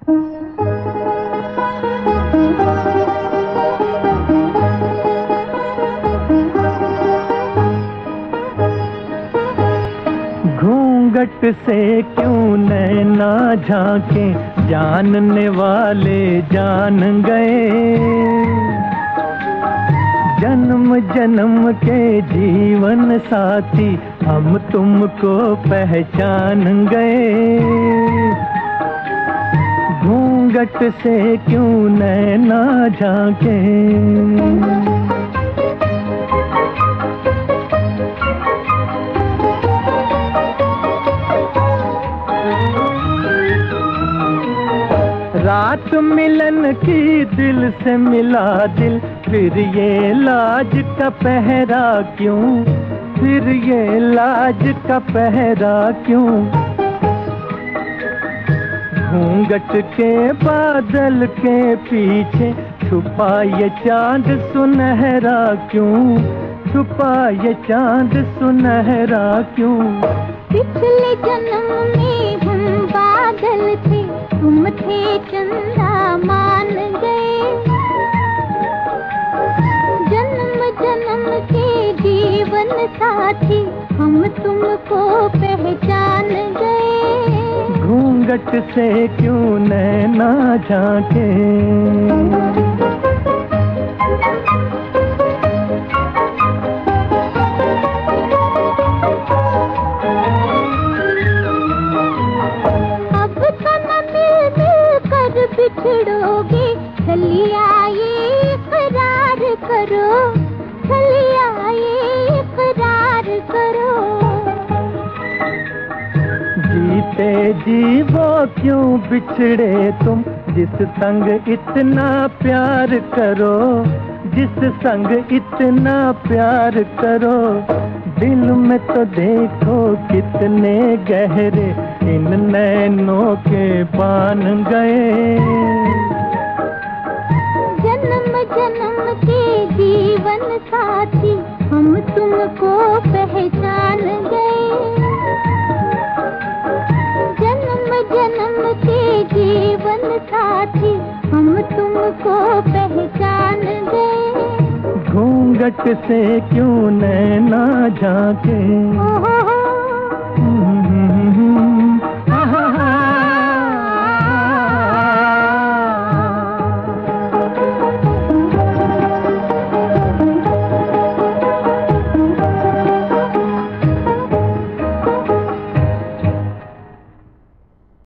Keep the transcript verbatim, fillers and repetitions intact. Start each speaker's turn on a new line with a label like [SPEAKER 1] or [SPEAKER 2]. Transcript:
[SPEAKER 1] घूंघट से क्यों नैना झांके, जानने वाले जान गए। जन्म जन्म के जीवन साथी हम तुमको पहचान गए। घूंघट से क्यों नैना झांके। रात मिलन की दिल से मिला दिल, फिर ये लाज का पहरा क्यों, फिर ये लाज का पहरा क्यों। घूंघट के बादल के पीछे छुपा ये चांद सुनहरा क्यों, छुपा ये चांद सुनहरा क्यों।
[SPEAKER 2] पिछले जन्म में हम बादल थे, तुम थे चंदा मान गए। जन्म जन्म के जीवन साथी हम तुमको पहचान गए।
[SPEAKER 1] घूंघट से क्यों नैना झांके।
[SPEAKER 2] बिछड़ोगे चलिया ये इकरार करो, चलिया ये इकरार करो।
[SPEAKER 1] जीते जी वो क्यों बिछड़े तुम, जिस संग इतना प्यार करो, जिस संग इतना प्यार करो। दिल में तो देखो कितने गहरे इन नैनों के बान गए।
[SPEAKER 2] जन्म जन्म के जीवन साथी हम तुमको पहचान गए। जन्म जन्म के जीवन साथी हम तुमको पहचान गए।
[SPEAKER 1] घूंघट से क्यों नैना झांके।